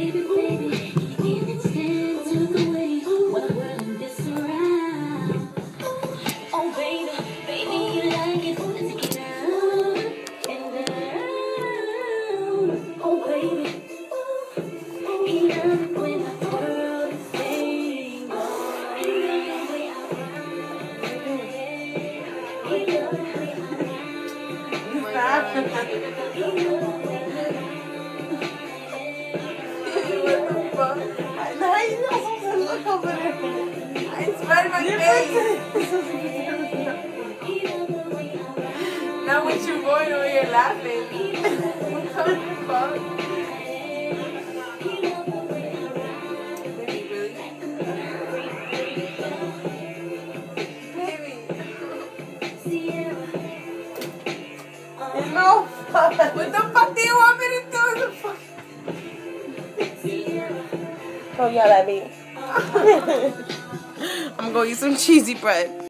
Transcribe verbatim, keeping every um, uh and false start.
Now what you going over here laughing? What the fuck? Baby, really? Baby. No fuck. What the fuck do you want me to do? The fuck? Don't yell at me. I'm gonna eat some cheesy bread.